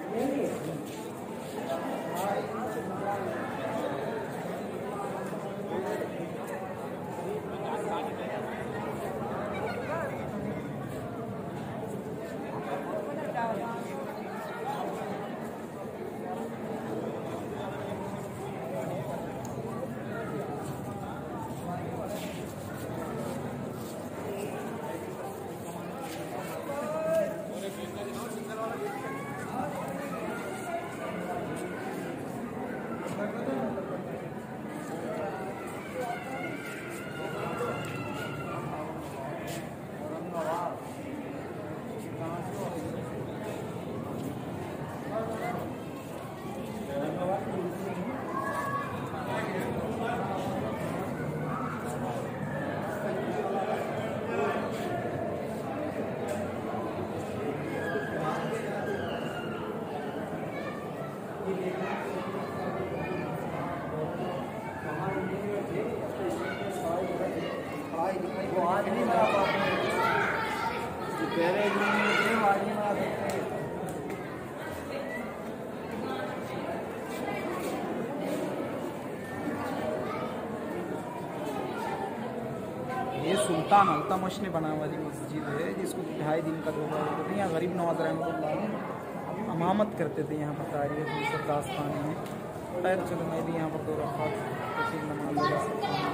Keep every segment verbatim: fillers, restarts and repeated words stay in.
ये सुल्तान अल्तमश ने बनाने वाली मस्जिद है जिसको ढाई दिन का दौरा होता था। यहाँ गरीब नवाज रहमतुल्लाह अमामत करते थे यहाँ पर तारीख दास्तान में। खैर चलो मैं भी यहाँ पर दो रकात नमाज लगा सकता हूँ।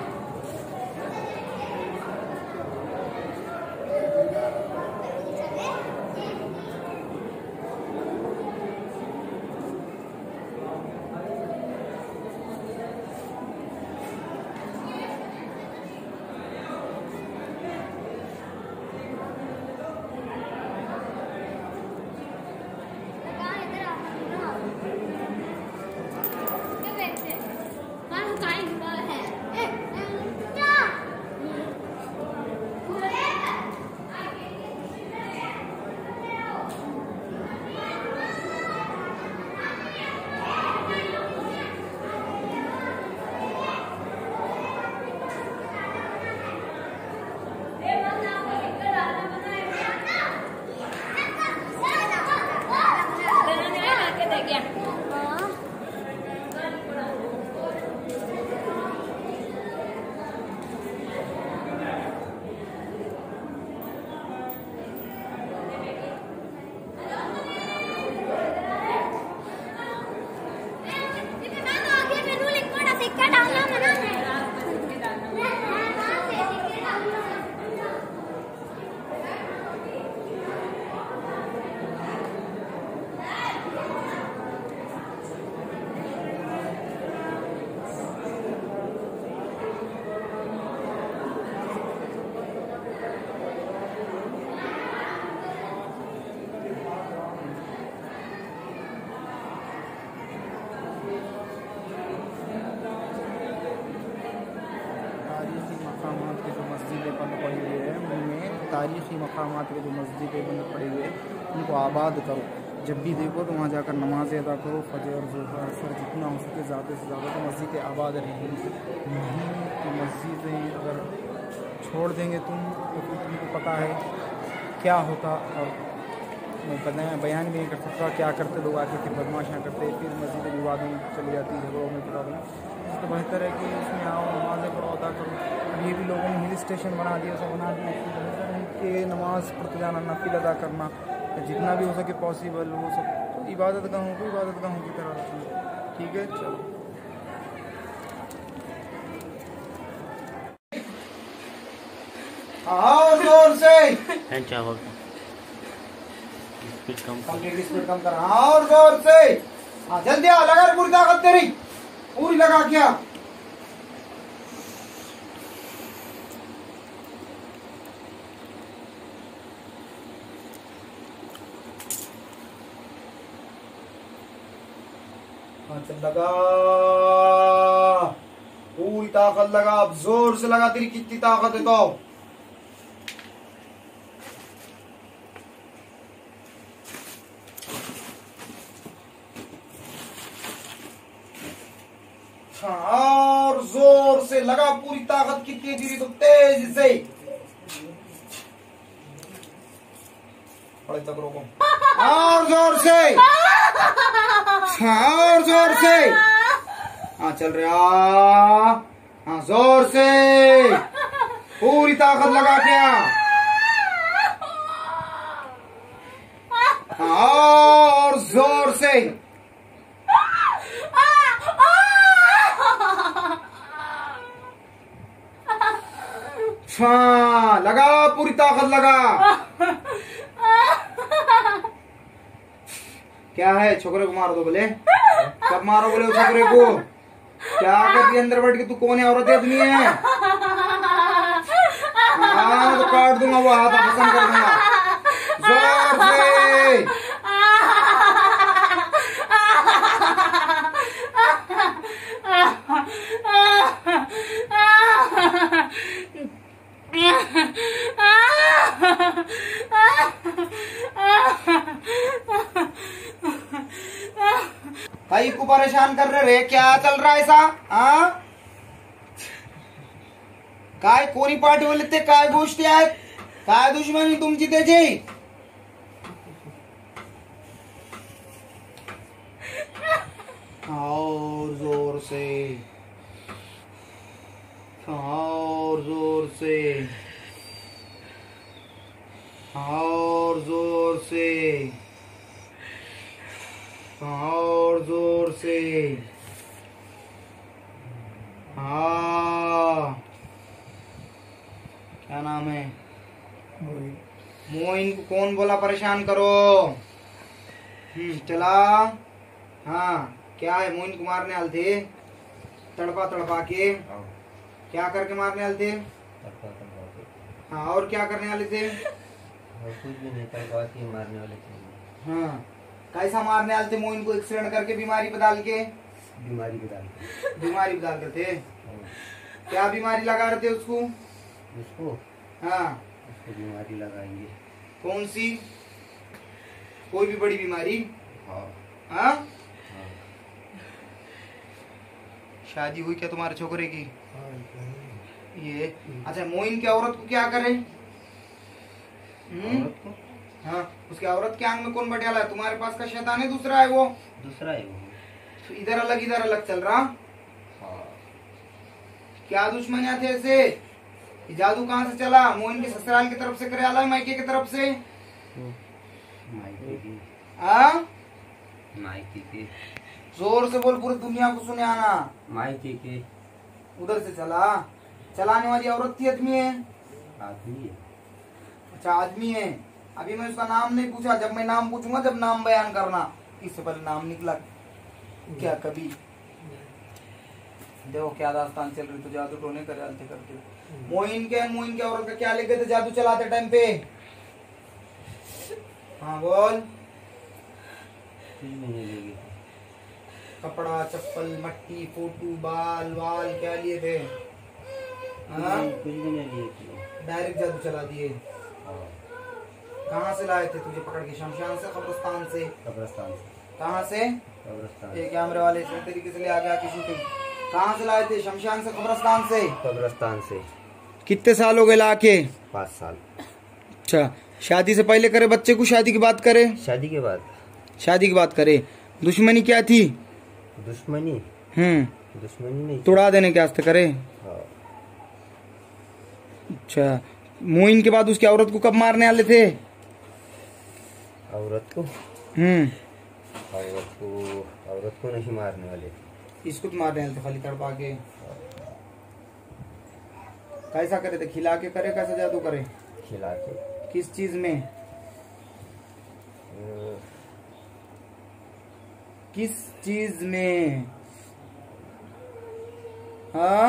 तारीख़ी मकामात के जो मस्जिदें बंद पड़ी हुई है उनको आबाद करो। जब भी देखो तो वहाँ जाकर नमाज अदा करो। फजर ज़ोहर असर जितना हो सके ज़्यादा से ज़्यादा तो मस्जिदें आबाद रहेंगी। नहीं तो मस्जिदें अगर छोड़ देंगे तुम तो फिर तुमको पता है क्या होता। और मैं बताया बयान भी नहीं कर सकता क्या करते लोग आके फिर बदमाशियाँ करते फिर मस्जिदें विवादों में चली जाती झगड़ों में प्रॉब्लम। तो बेहतर है कि उसमें आओ नमाज़ें पढ़ो अदा करो। अब ये भी लोगों ने हिल स्टेशन बना दिया सब बना दिया बेहतर है कि नमाज़ पढ़ते जाना नफिल अदा करना जितना भी हो सके पॉसिबल वो सब तो इबादत गाहों को इबादत गाहों की तरह रखना। ठीक है चलो आओ जोर से स्पीड कम स्पीड कम कर और जोर से। हाँ जल्दी आ लगा पूरी ताकत तेरी पूरी लगा क्या। चल लगा पूरी ताकत लगा। अब जोर से लगा तेरी कितनी ताकत है तो और जोर से लगा पूरी ताकत कितनी तेरी तो तेज से बड़े तक रोको और जोर से। हाँ और जोर से। हाँ चल रहा। हाँ जोर से पूरी ताकत लगा के। हाँ और जोर से। हाँ लगा पूरी ताकत लगा। क्या है छोकरे को मार दो बोले। कब मारो बोले छोकरे को। क्या करती अंदर बैठ के तू कौन है औरत आदमी है। हाँ तो काट दूंगा वो हाथ पसंद कर दूंगा जोर से। भाई को परेशान कर रहे क्या चल रहा है ऐसा। हाँ काय कोणी पाठी बोलते ते काय गोष्टी आहेत काय दुश्मनी तुमची त्याची। और जोर से। और जोर से। और जोर से। और जोर से। हाँ क्या नाम है मोइन को कौन बोला परेशान करो। हम्म चला। हाँ क्या है मोइन को मारने आल थे तड़पा तड़पा के। क्या करके मारने आल थे। हाँ और क्या करने वाले थे। कुछ भी नहीं तड़पा के मारने वाले थे। हाँ कैसा मारने आल थे मोइन को एक्सीडेंट करके बीमारी पे डाल के। बीमारी पे डाल के बीमारी पे डाल के थे। क्या बीमारी लगा रहे थे उसको। उसको हाँ उसको बीमारी लगाएंगे। कौन सी कोई भी बड़ी बीमारी। हाँ हाँ हाँ शादी हुई क्या तुम्हारे छोकरे की। ये अच्छा मोइन की औरत को क्या करे। हम्म औरत को हाँ उसके औरत के आंग में कौन बटियाला है तुम्हारे पास का शैतान है दूसरा है वो। दूसरा है वो। तो इधर अलग इधर अलग चल रहा। हाँ क्या दुश्मनियां थे ऐसे। ये जादू कहाँ से चला मोइन के ससुराल की तरफ से करे आला मायके की तरफ से। मायके की हाँ मायके के जोर से बोल पूरी दुनिया को सुने आना। मायके के उधर से चला। चलाने वाली औरत थी आदमी है। आदमी है। अच्छा आदमी है। अभी मैं उसका नाम नहीं पूछा जब मैं नाम पूछूंगा जब नाम बयान करना। इससे पहले नाम निकला क्या कभी। देखो क्या दास्तान चल रही तो जादू टोने कर करते करते। मोइन के मोइन के औरत का क्या लेके थे जादू चलाते टाइम पे। हाँ बोल। कुछ भी नहीं लेगे। कपड़ा चप्पल मट्टी फोटू बाल वाल क्या लिए थे। हाँ कुछ भी नहीं लिए थे। डायरेक्ट जादू चला दिए। हाँ कहाँ से लाए थे तुझे पकड़ के शमशान से कब्रिस्तान से। कब्रिस्तान से। कहाँ से कब्रिस्तान ये कैमरे वाले इस तरीके से ले आ गया किसी को। कहाँ से लाए थे शमशान से कब्रिस्तान से। कब्रिस्तान से। कितने साल हो गए लाके। पाँच साल। अच्छा शादी से पहले करे बच्चे को शादी की बात करे। शादी के बाद शादी की बात करे। दुश्मनी क्या थी। दुश्मनी हम्म दुश्मनी नहीं तोड़ा देने के वास्ते करे। हाँ अच्छा मोइन के बाद उसकी औरत को कब मारने वाले थे। औरत को हम्म औरत को औरत को नहीं मारने वाले। इसको तो मारने वाले थे खाली तड़पा के। कैसा करे थे खिला के करे कैसा जादू करे। खिला के किस चीज में अ, किस चीज में। हाँ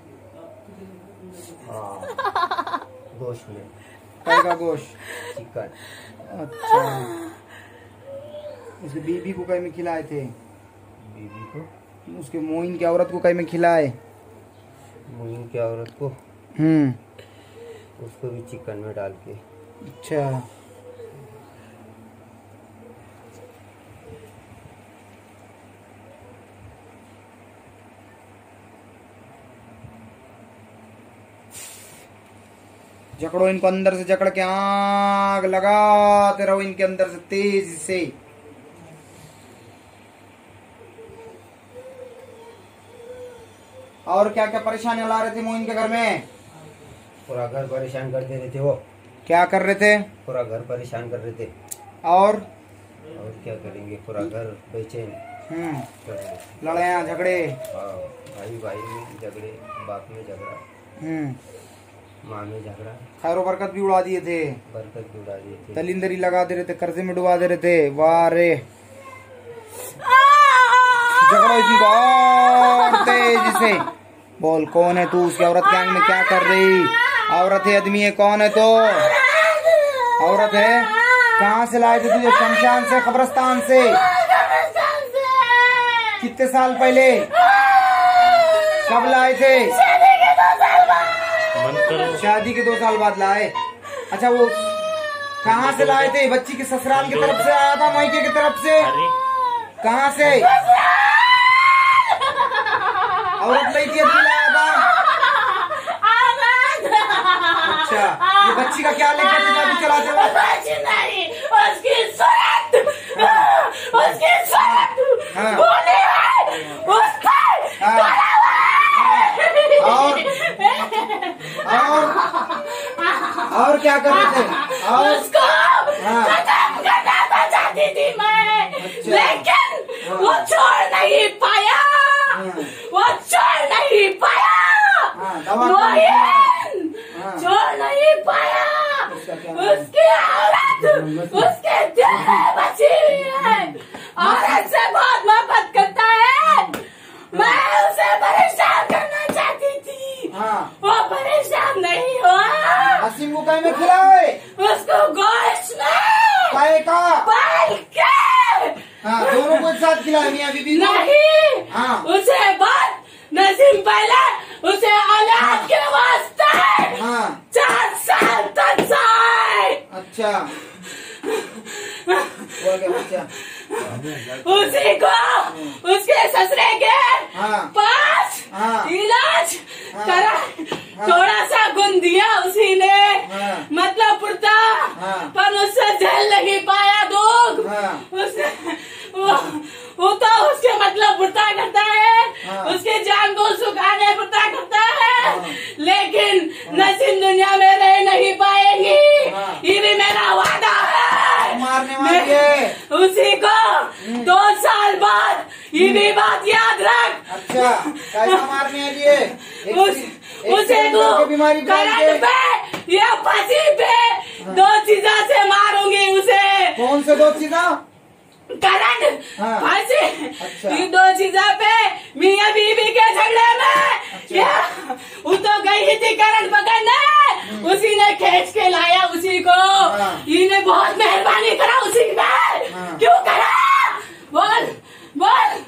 हाँ गोश्त में। काय का गोश्त। चिकन। अच्छा उसके बीबी को कहीं में खिलाए थे। बीबी को उसके मोइन की औरत को कहीं में खिलाए। मोइन की औरत को हम्म उसको भी चिकन में डाल के। अच्छा जकड़ो इनको अंदर से जकड़ के आग लगाते रहो इनके अंदर से तेज से। और क्या क्या परेशानियां ला रहे थे मोइन के घर में? पूरा घर परेशान कर दे रहे थे वो। क्या कर रहे थे? पूरा घर परेशान कर रहे थे। और और क्या करेंगे, पूरा घर बेचैन हम्म कर रहे थे। लड़ाइयाँ झगड़े। हाँ, भाई भाई में झगड़े, बाप में झगड़ा, हम्म माँ में झगड़ा, खैर बरकत भी उड़ा दिए थे, बरकत भी उड़ा दिए थे, तलिंदरी लगा दे रहे थे, कर्जे में डुबा दे रहे थे। वाह रे, झगड़ा इतनी बहुत तेजी से। बोल कौन है तू? उसकी औरत गैंग में क्या कर रही? औरत है आदमी है? कौन है तो? औरत है? कहाँ से लाए थे तुझे? शमशान से, कब्रिस्तान से? कितने साल पहले? कब लाए थे? शादी के दो साल बाद लाए। अच्छा, वो कहाँ से लाए थे? बच्ची के ससुराल की तरफ से आया था, मायके की तरफ से? कहाँ से औरत लाई थी? अभी लाया था। अच्छा, ये बच्ची का क्या लेकर के चलाते हो? नहीं, उसकी सूरत, उसकी सूरत, हाँ। बोले है, उसका हाँ। और और और क्या कर रहे थे? और उसको हाँ। खत्म करना चाहती थी मैं, अच्छा। लेकिन वो छोड़ नहीं पाया, वो छोड़ नहीं पाया, हाँ, दवा मोइन हाँ। छोड़ नहीं पाया। उसका क्या नाम है? उसकी औरत उसके दिल में बची हुई है, औरत से बहुत मोहब्बत करता है। मैं उसे परेशान करना चाहती थी, हाँ। वो परेशान नहीं हुआ। हसीम को कहीं में खिलाए? उसको गोश्त में काय का? बाल के हाँ, दोनों को एक साथ खिलाए मियाँ बीबी को? नहीं, हाँ। उसे बात नसीम पहले उसे औलाद के वास्ते हाँ। चार साल तक जाए। अच्छा, बोल के बच्चा। उसी को उसके ससुरे के हाँ। पास हाँ। इलाज हाँ। करा, थोड़ा सा गुन दिया उसी ने, हाँ। मतलब पुरता, हाँ। पर उससे झेल नहीं पाया दुख। हाँ। उसने वो, वो तो उसके मतलब पुरता करता है, हाँ। उसके जान को सुखाने पुरता करता है, हाँ। लेकिन नसीब दुनिया में रह नहीं पाएंगी। हाँ। ये भी मेरा वादा है। मारने वाली है। उसी को दो साल बाद ये भी बात याद रख। अच्छा, कैसा मारने वाली है? एक उस, एक उसे सिलेंडर को की बीमारी फैल करंट के। पे या फांसी पे दो चीजों से मारूंगी उसे। कौन से दो चीजा? करंट, हाँ। फांसी, अच्छा। ये दो चीजों पे मियाँ बीवी के झगड़े में। अच्छा। या वो तो गई ही थी करंट पकड़ने, उसी ने खींच के लाया उसी को। हाँ। इन्हें बहुत मेहरबानी करा उसी ने। हाँ। क्यों करा? बोल बोल।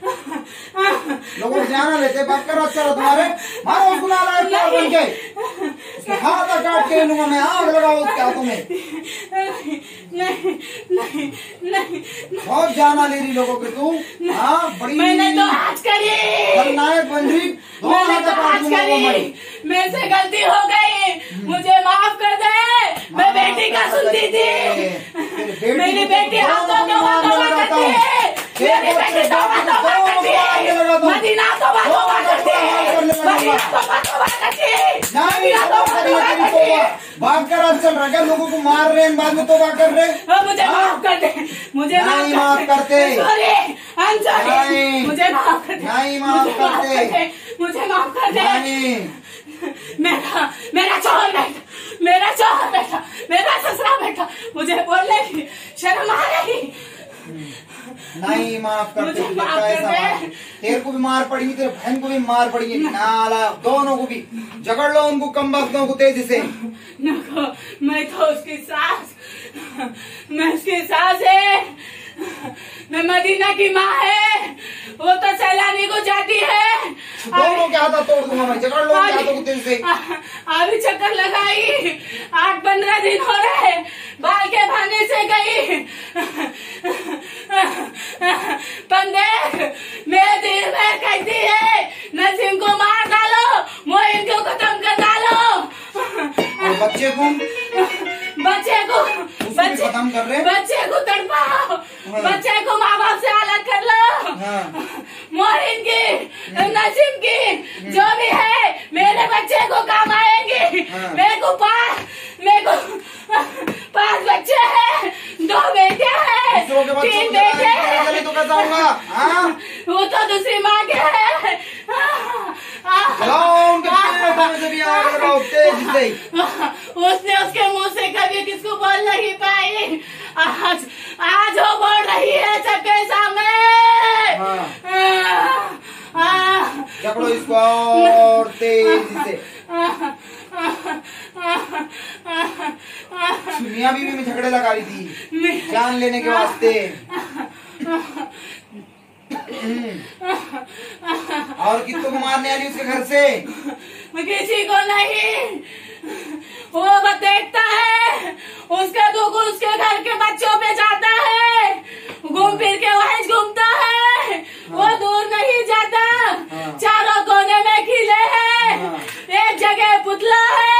लोगों को जाना लेते बात करो। अच्छा तुम्हारे मारो उसको, नाला है क्या बन के उसके हाथ काट के लूंगा मैं, आग लगाओ उसके हाथों में। नहीं नहीं नहीं नहीं, बहुत जाना ले रही लोगों की तू। हाँ, बड़ी मैंने तो आज करी, खलनायक बन रही। दो मैंने हाथ तो काट आज दूंगा वो मैं। करी, मेरे से गलती हो गई, मुझे माफ कर दे। मैं बेटी का सुनती थी, मेरी बेटी हाथों के तौबा करती है, मेरी बेटी तौबा तौबा करती है, मदीना तौबा तौबा करती है, मदीना तौबा तौबा करती है, मदीना तौबा तौबा करती है। भाग कर आज चल रहा क्या? लोगों को मार रहे हैं, बाद में तौबा कर रहे। हाँ, मुझे माफ कर दे, मुझे नहीं माफ करते। सॉरी, आई एम सॉरी, नहीं। मुझे माफ कर दे, नहीं माफ मुझे माफ करते। कर दे, मुझे माफ कर दे। नहीं, मेरा मेरा शौहर बैठा, मेरा शौहर बैठा, मेरा ससुरा बैठा, मुझे बोलने की शर्म आ रही। नहीं माफ करते। मुझे तुझे माफ कैसा कर दे। मार? तेरे को भी मार पड़ेगी, तेरे बहन को भी मार पड़ेगी, नाला दोनों को भी। झगड़ लो उनको, कम वक्तों को तेजी से। नको, मैं तो उसकी सास, मैं उसकी सास है, मैं मदीना की माँ है, वो तो सैलानी को जाती है। दोनों के हाथ तोड़ दूंगा मैं, झगड़ लो उनके हाथों को तेजी से। अभी चक्कर लगाई, आठ पंद्रह दिन हो रहे, बाल के भाने से गई। पंदे मेरे दिल में कहती है, नसीम को मार डालो, मोइन को खत्म कर डालो। और बच्चे को बच्चे को बच्चे खत्म कर रहे। बच्चे को तड़पाओ, बच्चे को माँ बाप से अलग कर लो। हाँ। मोहिन की, नसीम की, जो भी है मेरे बच्चे को काम आएंगे। मेरे को पास मेरे को पांच बच्चे हैं, दो बेटे हैं, तीन बेटे हैं। तो कैसा होगा? वो तो दूसरी माँ के है। उसने उसके मुंह से कभी किसको बोल नहीं पाई, आज आज वो बोल रही है सबके सामने। पकड़ो इसको और तेजी से। मियां बीवी में झगड़े लगा रही थी जान लेने के वास्ते। और कितनों को मारने वाली उसके घर से? किसी को नहीं, वो बस देखता है, उसका दुख उसके घर के बच्चों पे जाता है, घूम फिर के वहीं घूमता है, वो दूर नहीं जाता। चारों कोने में खिले हैं, एक जगह पुतला है।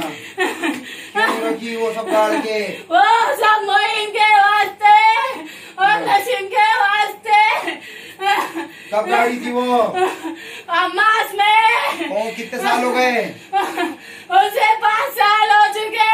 रखी वो सब गाड़ के, वो सब मोहिन के वास्ते और नसीम के वास्ते। कब गाड़ी थी वो? मास में। ओ, कितने साल हो गए? उसे पाँच साल हो चुके।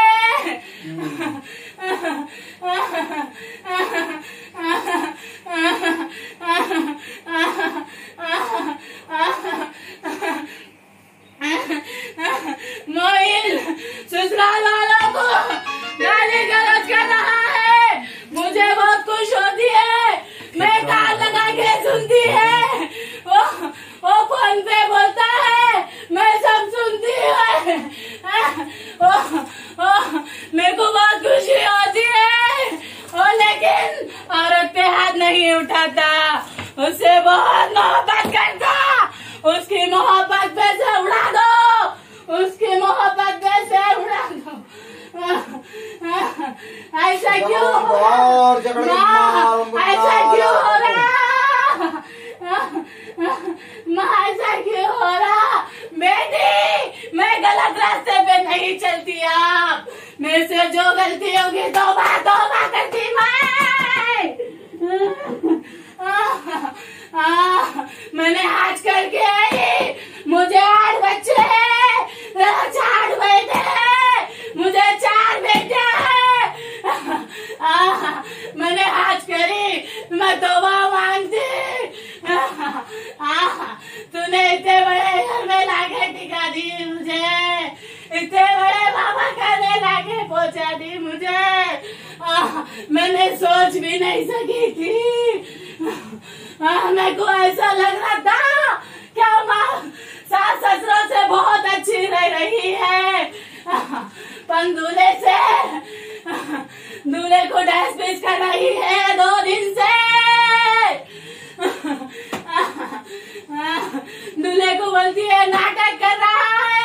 मोहिन ससुराल वालों को गाली गलौज कर रहा है, मुझे बहुत खुश होती है, मैं कान लगा के सुनती है। वो वो फोन पे बोलता है, मैं सब सुनती है। ओ, ओ, मेरे को बहुत खुशी होती है। ओ, लेकिन औरत पे हाथ नहीं उठाता, उससे बहुत मोहब्बत करता। उसकी मोहब्बत पे से उड़ा दो, उसकी मोहब्बत पे से उड़ा दो। ऐसा क्यों हो रहा? ऐसा क्यों हो रहा? माँ ऐसा क्यों हो रहा? बेटी, मैं गलत रास्ते पे नहीं चलती। आप मेरे से जो गलती होगी तौबा तौबा करती मैं। मैंने आज करके आई, मुझे आठ बच्चे हैं, चार बेटे हैं, मुझे चार बेटे हैं। मैंने आज करी, मैं तौबा मांगती। तूने इतने बड़े घर में लाके टिका दी मुझे, इतने बड़े बाबा करने लाके पहुंचा दी मुझे। मैंने सोच भी नहीं सकी थी। मेरे को ऐसा लग रहा था क्या माँ सास ससुरों से बहुत अच्छी रह रही है, पर दूल्हे से दूल्हे को डैस पीस कर रही है दो दिन से। दूल्हे को बोलती है नाटक कर रहा है।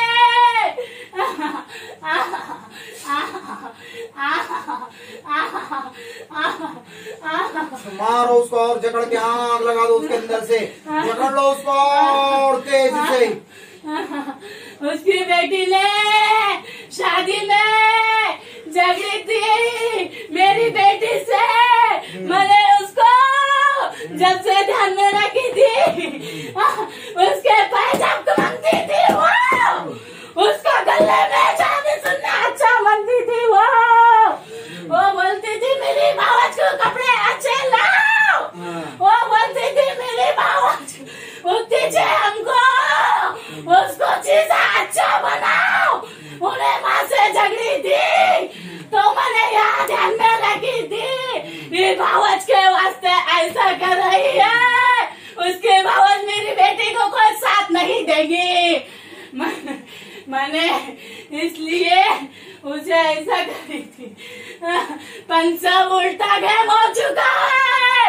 मारो उसको और जकड़ के आग लगा दो उसके अंदर से, जकड़ लो उसको और तेजी से। उसकी बेटी ने शादी में झगड़ी थी मेरी बेटी से, मैंने उसको जब से ध्यान में रखी थी, उसके पैजाब को मांगती थी वो, उसका गले में चांदी सुनना अच्छा मानती थी वो। वो बोलती थी मेरी बावज को कपड़े अच्छे लाओ, वो बोलती थी मेरी बावज उठती छे हमको, उसको चीज अच्छा बनाओ। उन्हें माँ से झगड़ी थी तो मैंने यहाँ ध्यान में रखी थी, ये बावज के वास्ते ऐसा कर रही है, उसके बावज मेरी बेटी को कोई साथ नहीं देगी। मैंने, मैंने इसलिए उसे ऐसा करी थी। पंचा उल्टा गेम हो चुका है।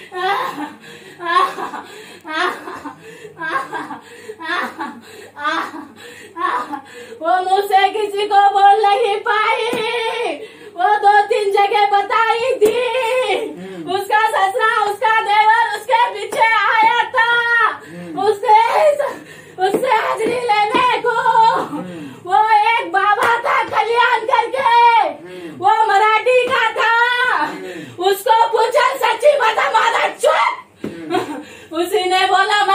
वो मुझसे किसी को बोल नहीं पाई, वो दो तीन जगह बताई थी। उसका ससुरा, उसका देवर उसके पीछे आया था, उससे उससे हाजिरी लेने को। वो एक बाबा था कल्याण करके, वो मराठी का था। उसको पूछा सच्ची बता मारा, चुप। उसी ने बोला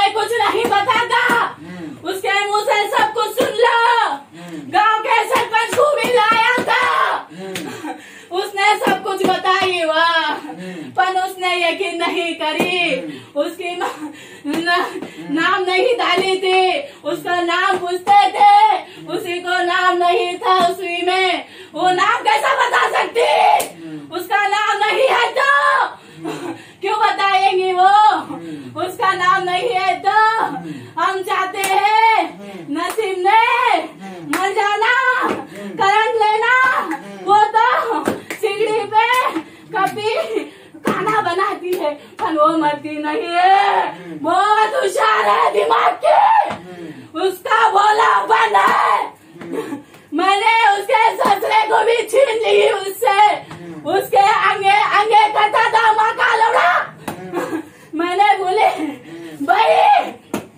आई वह, पर उसने यकीन नहीं करी। उसकी न, नाम नहीं डाली थी, उसका नाम पूछते थे, उसी को नाम नहीं था उसी में, वो नाम कैसा बता सकती? उसका नाम नहीं है तो क्यों बताएंगी वो? उसका नाम नहीं है तो हम चाहते हैं नसीब ने मर जाना, करंट लेना। वो तो सिगड़ी पे कभी खाना बनाती है पर वो मरती नहीं है, बहुत होशियार है दिमाग की, उसका बोला बन है। मैंने उसके ससुरे को भी छीन ली उससे, उसके अंगे अंगे करता था माँ का लौड़ा। मैंने बोले भाई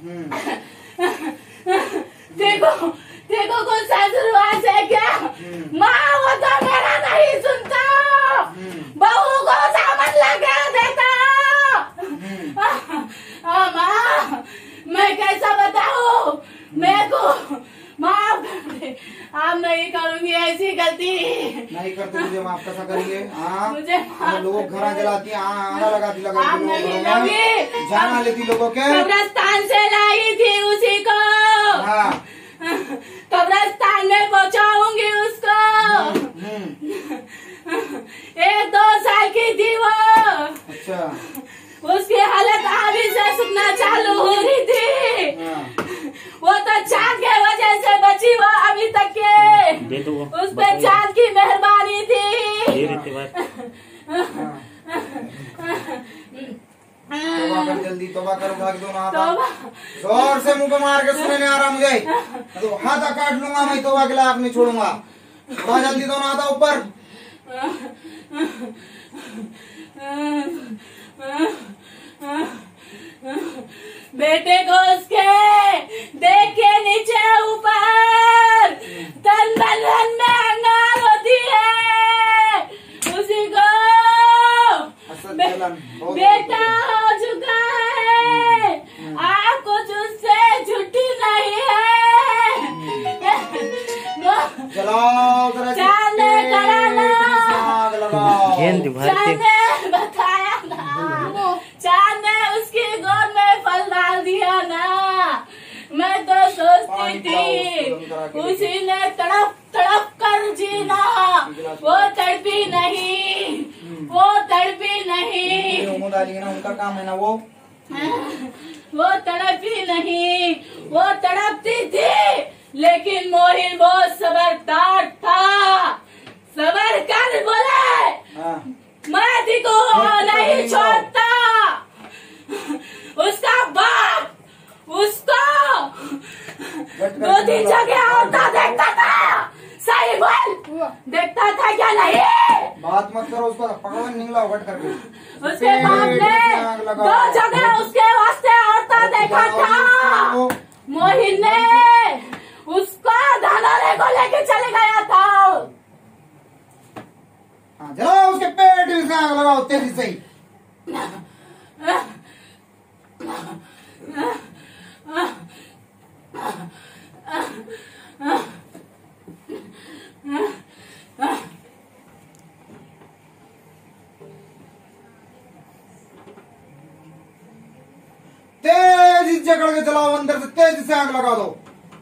देखो देखो कुछ ससुरवास है क्या? माँ वो तो मेरा नहीं सुनता, बहू को सामान लगा देता। हाँ माँ मैं कैसा बताऊँ, मेरे को माफ कर दे, आप नहीं करूंगी ऐसी गलती। नहीं करते तुझे माफ कैसा करेंगे? हाँ मुझे लोग घर जलाती आना लगाती लगा आप नहीं लोगी, जाना लेती लोगों के। कब्रिस्तान से लाई थी उसी को, हाँ कब्रिस्तान में पहुंचाऊंगी उसको। एक दो साल की थी वो, अच्छा उसकी हालत अभी से सुनना चालू हो रही थी। वो तो चांद के वजह से बची वो अभी तक के, उस पे चांद की मेहरबानी थी। तोबा कर जल्दी, तोबा कर, उठा के दोनों हाथ जोर से मुंह पे मार के, सुनने नहीं आ रहा मुझे, तो हाथ काट लूंगा मैं, तोबा के लायक नहीं छोड़ूंगा। उठा जल्दी दोनों हाथ ऊपर। बेटे को उसके देख के नीचे ऊपर तन बदन में अंगार होती है, उसी को बे, बेटा हो चुका है, आप कुछ उससे छुट्टी नहीं है। चलाओ चांद ने कराना, चांद ने बताया ना, चांद ने उसकी गोद में फल डाल दिया ना। मैं तो सोचती थी उसी ने तड़प तड़प कर जीना, वो तड़पी नहीं, वो तड़पी नहीं, उनका काम है ना वो वो तड़पी नहीं, वो तड़पती थी, लेकिन मोहिन बहुत सबरदार था। सबर कर बोले, मैं थी को नहीं छोड़ता। उसका बाप उसको दो तीन जगह औरता देखता था, सही बोल, देखता था क्या नहीं? बात मत करो, उसको पकड़ो निकला वट करके। उसके बाप ने दो जगह उसके वास्ते औरता देखा था। मोहिन ने उसको धनारे को लेके चले गया था। हाँ जाओ उसके पेट में आग लगाओ तेजी से ही। तेजी से जकड़ के चलाओ, अंदर से तेजी से आग लगा दो।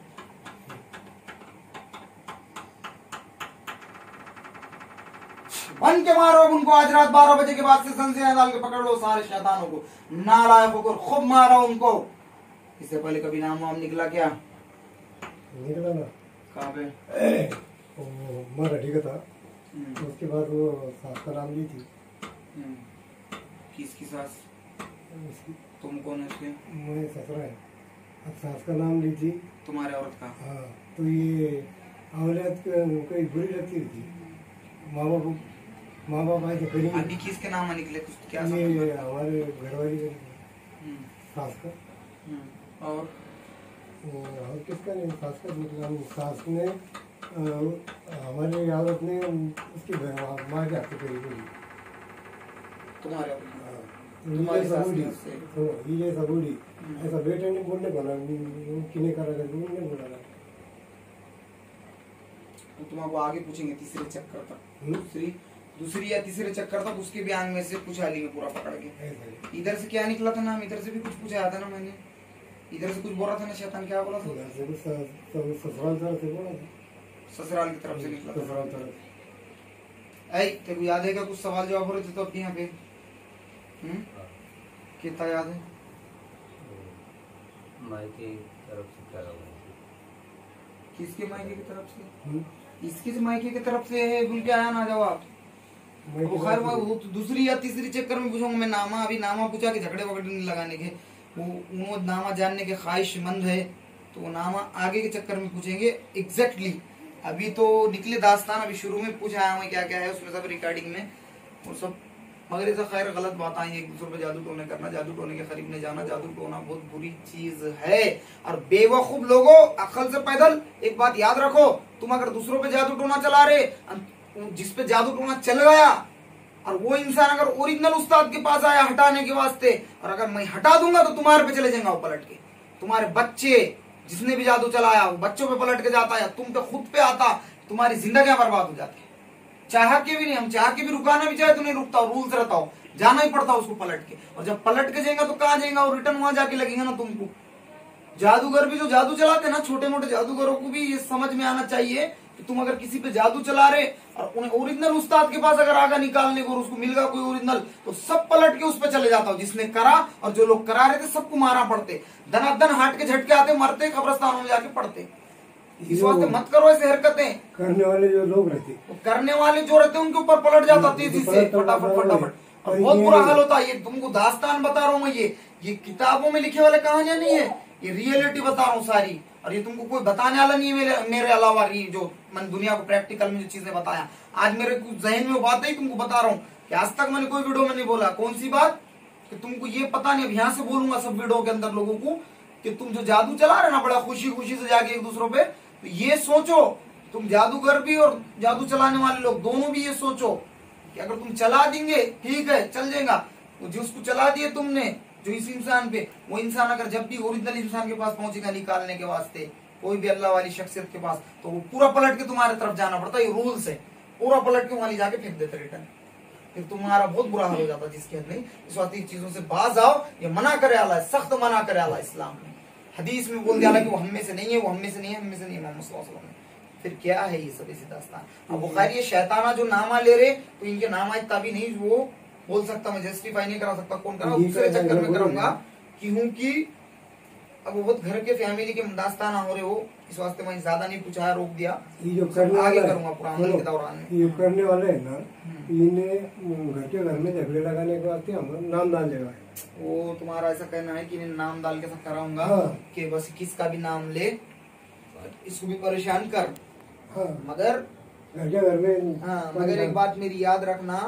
बन के मारो उनको, आज रात बारह बजे के बाद से संशय डाल के पकड़ लो सारे शैतानों को, नालायकों को खूब मारो उनको। इससे पहले कभी नाम वाम निकला क्या? निकला ना, कहाँ पे? मराठी का था, उसके बाद वो सास का नाम ली थी। किसकी सास? तुम कौन है उसके? मैं ससुरा है। अब सास का नाम ली थी, तुम्हारे औरत का? हाँ, तो ये औलाद कोई बुरी लगती थी, माँ बाप माँ बाप आए तो करेंगे। अभी किसके नाम निकले कुछ क्या? ये हमारे घरवाली का सास का। और और किसका नहीं, सास का मतलब सास ने हमारे औरत ने उसकी माँ के हाथ से करी थी। तुम्हारे ये जैसा बूढ़ी ऐसा बेटे ने बोलने को ना किने करा कर बोलने बोला ना, तुमको आगे पूछेंगे तीसरे चक्कर तक। दूसरी दूसरी या तीसरे चक्कर तक उसके भी आंग में से पूछा ली मैं पूरा पकड़ के। ऐसे इधर से क्या निकला था नाम, इधर से भी कुछ पूछा था ना मैंने, इधर से कुछ बोला था ना शैतान, क्या बोला था? उधर से भी स- स- ससुराल तरफ से बोला था, ससुराल की तरफ से निकला था। ससुराल तरफ। ऐ तेरे को याद है क्या कुछ सवाल जवाब हो रहे थे तो अब यहाँ पे? हम्म कितना याद है? मायके तरफ से क्या होगा? किसके मायके की तरफ से? हम्म, इसके से मायके की तरफ से है, भूल के आया ना जवाब। मैं वो खैर वो तो दूसरी या तीसरी चक्कर में पूछूंगा मैं नामा, अभी नामा पूछा कि झगड़े वगड़े नहीं लगाने के, वो वो नामा जानने के ख्वाहिशमंद है तो वो नामा आगे के चक्कर में पूछेंगे एग्जैक्टली। अभी तो निकले दास्तान, अभी शुरू में पूछा है हमें क्या क्या है उसमें सब रिकॉर्डिंग में और सब, मगर ये तो खैर गलत बात आई, एक दूसरे पे जादू टोने करना, जादू टोने के करीब ने जाना, जादू टोना बहुत बुरी चीज है। और बेवकूफ लोगों, अक्ल से पैदल एक बात याद रखो, तुम अगर दूसरों पे जादू टोना चला रहे, जिस पे जादू टोना चल गया और वो इंसान अगर ओरिजिनल उस्ताद के पास आया हटाने के वास्ते, और अगर मैं हटा दूंगा तो तुम्हारे पे चले जाएंगे वो पलट के, तुम्हारे बच्चे जिसने भी जादू चलाया वो बच्चों पे पलट के जाता है, तुम पे खुद पे आता, तुम्हारी जिंदगियां बर्बाद हो जाती है। चाह के भी नहीं, हम चाह के भी रुकाना भी चाहे तो नहीं रुकता, रूल्स रहता हो, जाना ही पड़ता उसको पलट के। और जब पलट के जाएगा तो कहाँ जाएगा, और रिटर्न वहां जाके लगेगा ना तुमको। जादूगर भी जो जादू चलाते ना, छोटे मोटे जादूगरों को भी ये समझ में आना चाहिए कि तुम अगर किसी पे जादू चला रहे और उन्हें ओरिजिनल उस्ताद के पास अगर आगा निकालने को और उसको मिल गया कोई ओरिजिनल, तो सब पलट के उस पे चले जाता हो जिसने करा, और जो लोग करा रहे थे सबको मारा पड़ते, धनाधन हाट के झटके आते, मरते, कब्रस्तानों में जाके पड़ते। इस वास्ते मत करो ऐसे हरकतें। करने वाले जो लोग रहते, वो करने वाले जो रहते उनके ऊपर पलट जाता तेजी से, फटाफट फटाफट, और बहुत बुरा हाल होता है। ये तुमको दास्तान बता रहा हूँ मैं, ये ये किताबों में लिखे वाले कहानियां नहीं है, ये रियलिटी बता रहा हूँ सारी, और ये तुमको कोई बताने वाला नहीं है मेरे मेरे अलावा। ये जो मैंने दुनिया को प्रैक्टिकल में जो चीजें बताया, आज मेरे कुछ जहन में वो बात है, तुमको बता रहा हूँ कि आज तक मैंने कोई वीडियो में नहीं बोला। कौन सी बात? कि तुमको ये पता नहीं, अब यहाँ से बोलूंगा सब वीडियो के अंदर लोगों को, कि तुम जो जादू चला रहे ना बड़ा खुशी खुशी से जाके एक दूसरों पे, तो ये सोचो, तुम जादूगर भी और जादू चलाने वाले लोग दोनों भी ये सोचो कि अगर तुम चला देंगे ठीक है चल जाएगा, जो उसको चला दिए तुमने जो इस इंसान पे, वो इंसान अगर जब भी ओरिजिनल इंसान के पास पहुंचेगा निकालने के वास्ते, कोई भी अल्लाह वाली शख्सियत के पास, तो वो पूरा पलट के तुम्हारे तरफ जाना पड़ता है। ये रूल्स है, पूरा पलट के वहां ले जाके फेंक देते रिटर्न, फिर तुम्हारा बहुत बुरा हाल हो जाता जिसके अंदर नहीं। इस वास्ते चीजों से बाज आओ, ये मना करे आला, सख्त मना करे आला इस्लाम में, हदीस में बोल दिया कि वो हम में से नहीं है, वो हम में से नहीं है, हम में से नहीं है मोहम्मद सल्लल्लाहु अलैहि वसल्लम। फिर क्या है ये सब ऐसी दास्तान। अब बुखारी ये शैताना जो नामा ले रहे, तो इनके नामा तभी नहीं वो बोल सकता, मैं जस्टिफाई नहीं करा सकता, कौन करा, दूसरे चक्कर में करूंगा क्योंकि अब वो बहुत घर के फैमिली के दास्ताना हो रहे हो, इस वास्ते मैं ज्यादा नहीं पूछा, रोक दिया। ये जो करने आगे वाला करूंगा पूरा अमल के दौरान में। ये करने वाले है ना, इन्हें घर के घर में झगड़े लगाने के वास्ते हम नाम डाल देगा। वो तुम्हारा ऐसा कहना है कि नाम डाल के सब कराऊंगा, हाँ। कि बस किसका भी नाम ले, इसको भी परेशान कर, हाँ, मगर घर के घर में। हाँ मगर एक बात मेरी याद रखना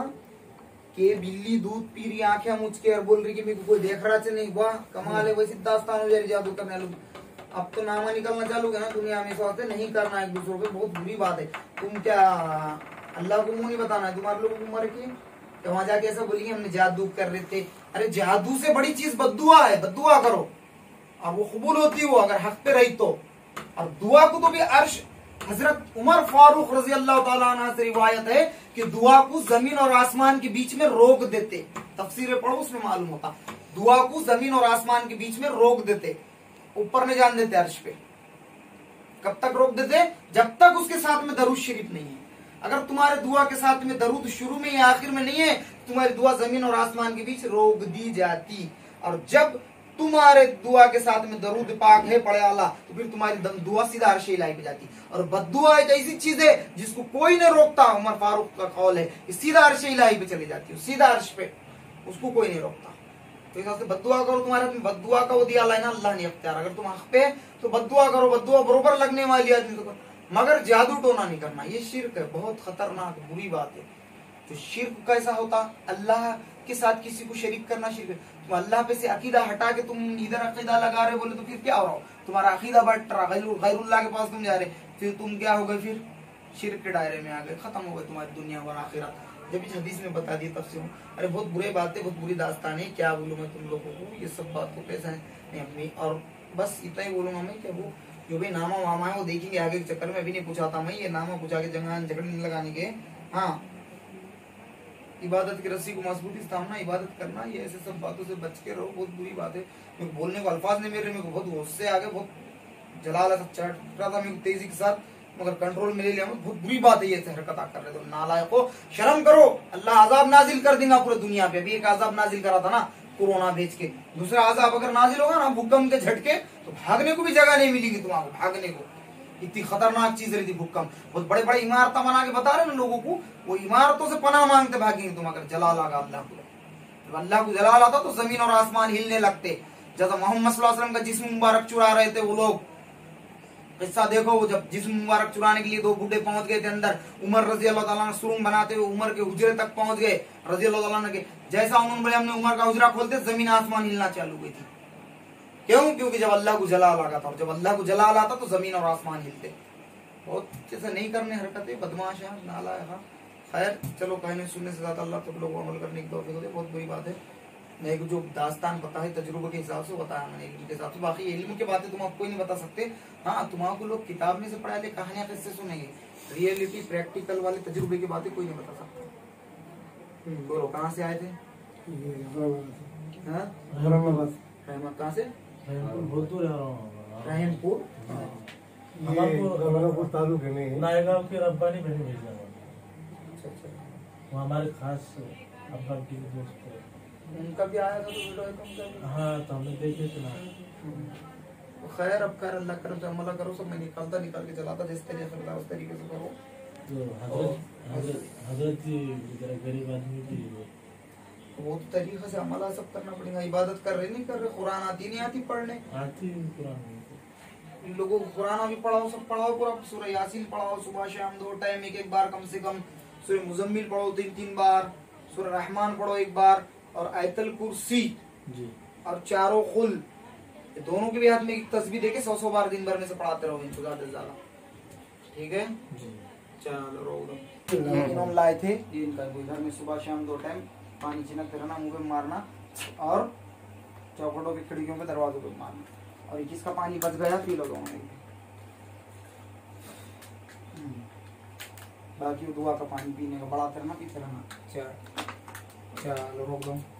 कि बिल्ली दूध पी रही, आंखें मुझ के और बोल रही कि मेरे को कोई देख रहा से नहीं, वाह कमाल है, वैसे दास्तान हो जाए जादू करने वालों। अब तो नामा निकलना चालू है ना दुनिया में, इस वास्ते नहीं करना एक दूसरों पे, बहुत बुरी बात है। तुम क्या अल्लाह को मुंह नहीं बताना है, तुम्हारे लोगों को मर के तो वहां जाके ऐसा बोलिए हमने जादू कर रहे थे। अरे जादू से बड़ी चीज बद्दुआ है, बद्दुआ करो और वो कबूल होती है, वो अगर हक पे रही तो। और दुआ को तो भी अर्श, हजरत उमर फारूक रजी अल्लाह ताला अन्हु से रिवायत है कि दुआ को जमीन और आसमान के बीच में रोक देते, तफसीरें पढ़ो उसमें मालूम होता, दुआ को जमीन और आसमान के बीच में रोक देते, ऊपर नहीं जान देते अर्श पे। कब तक रोक देते? जब तक उसके साथ में दरूद शरीफ नहीं है। अगर तुम्हारे दुआ के साथ में दरूद शुरू में या आखिर में नहीं है, तुम्हारी दुआ जमीन और आसमान के बीच रोक दी जाती। और जब तुम्हारे दुआ के साथ में दरूद पाक है पढ़े आला, तो फिर तुम्हारी दुआ सीधा अर्श इलाही पे जाती। और बद्दुआ एक ऐसी चीज है जिसको कोई नहीं रोकता, उमर फारूक का कौल है, सीधा अर्श इलाही पे चली जाती है, सीधा अर्श पे, उसको कोई नहीं रोकता। तो इस वजह से बद्दुआ करो, तुम्हारे हाथ में बद्दुआ का वो दिया अल्लाह ना, अल्लाह ने अख्तियार। अगर तुम हक पे तो बद्दुआ करो, बद्दुआ बरोबर लगने वाली आदमी को, मगर जादू टोना नहीं करना, ये शिर्क है, बहुत खतरनाक बुरी बात है। तो शिर्क कैसा होता? अल्लाह के साथ किसी को शरीक करना शिर्क है। तुम अल्लाह पे से अकीदा हटा के तुम इधर अकीदा लगा रहे बोले तो फिर क्या हो रहा हो, तुम्हारा अकीदा बढ़ रहा, गैरुल्लाह के पास तुम जा रहे, फिर तुम क्या हो गए, फिर शिर्क के दायरे में आ गए, खत्म हो गए तुम्हारी दुनिया और आखिरत। जब इस हदीस में बता दिया तब से हूँ, अरे बहुत बुरे बातें, बहुत बुरी दास्तान है, क्या बोलूँ मैं तुम लोगों को, ये सब बात को कैसा है अपनी। और बस इतना ही बोलूंगा मैं कि वो जो भी नामा वामा है वो देखेंगे आगे के चक्कर में। अभी नहीं पूछा था मैं, ये नामा पूछा के जगह झगड़े नहीं लगाने के। हाँ इबादत की रस्सी को मजबूती से थामना, इबादत करना, ये ऐसे सब बातों से बच के रहो। बहुत बुरी बात है, मेरे बोलने को अल्फाज नहीं मेरे, मेरे को बहुत गुस्से आ गए, बहुत जलाल चढ़ रहा था मेरे को तेजी के साथ, मगर कंट्रोल में ले लिया। बहुत बुरी बात है ये हरकत कर रहे, तो नालायक हो, शर्म करो। अल्लाह अजाब नाजिल कर देगा पूरे दुनिया पे। अभी एक अजाब नाजिल करा था ना कोरोना भेज के, दूसरा अजाब अगर नाजिल होगा ना भूकंप के झटके, तो भागने को भी जगह नहीं मिलेगी तुम्हारे, भागने को। इतनी खतरनाक चीज रही थी भूकंप। बहुत बड़े बड़े इमारत बना के बता रहे ना लोगों को, वो इमारतों से पनाह मांगते भागेंगे तुम अगर जलाल आगा अल्लाह को। जब अल्लाह को जलाल आता तो जमीन और आसमान हिलने लगते। जब मोहम्मद सल्लल्लाहु अलैहि वसल्लम का जिस्म मुबारक चुरा रहे थे वो लोग, किस्सा देखो, वो जब जिस्म मुबारक चुराने के लिए दो बूढ़े पहुंच गए थे अंदर, उमर रजी अल्लाह ताला ने सुरूंग बनाते हुए उमर के हुजरे तक पहुंच गए रजी अल्लाह ताला के। जैसा उन्होंने बोले हमने उमर का हुजरा खोलते, जमीन आसमान हिलना चालू हुई थी। क्यों? क्योंकि जब अल्लाह को जलाल आगा था, और जब अल्लाह को जलाल आता तो जमीन और आसमान हिलते। बहुत जैसे नहीं करने हरकतें, बदमाश है, नाला है। खैर चलो, कहने सुनने से ज्यादा अल्लाह तो लोगों को अमल करने की तौफीक दे। बहुत बुरी बात है। मैं जो दास्तान पता है तजुर्बे के हिसाब से बताया मैंने, इल्म के हिसाब से। बाकी इल्म की बातें तुम आपको नहीं बता सकते। हाँ, तुम्हारे लोग किताब में से पढ़ा ले, कहानियां किससे सुनेंगे? रियलिटी प्रैक्टिकल वाले तजुर्बे की बातें कोई नहीं बता सकता। बोलो कहाँ से आए थे? कहाँ से? रहमपुर तालुके में नायगांव के रब्बानी बहन भेजा। अच्छा अच्छा, वो हमारे खास अब्बा की दोस्त है। उनका भी आया था तो वीडियो है तो उनका भी। हाँ, तो हमने देखे सुना। तो खैर अब खैर अल्लाह करम से अमला करो। सब मैं निकालता निकाल के चलाता, जिस तरीके से उस तरीके से करो। तो हजरत हजरत हजरत जी जरा गरीब आदमी भी वो तो तरीके से अमला सब करना पड़ेगा। इबादत कर रहे नहीं कर रहे, कुरान आती नहीं आती पढ़ने, आती कुरान। इन लोगों को कुरान भी पढ़ाओ, सब पढ़ाओ, पूरा सूरह यासीन पढ़ाओ सुबह शाम दो टाइम, एक एक बार कम से कम। सूरह मुजम्मिल पढ़ो तीन तीन बार, सूरह रहमान पढ़ो एक बार, और आयतल कुर्सी जी, और चारों खुल, दोनों के भी हाथ में एक तस्बीह देके सौ सौ बार दिन भर में से पढ़ाते रहो इनको ज्यादा से ज्यादा। ठीक है, चलो रो लाए थे ये इनका घर में सुबह शाम दो टाइम पानी छिनकते रहना, मुंह पे मारना, और चौखटों की खिड़कियों पे दरवाजों पे मारना। और जिसका पानी बच गया पी लो दोनों में। बाकी दुआ का पानी पीने का बड़ा करना, पीते रहना। चलो रोक दो।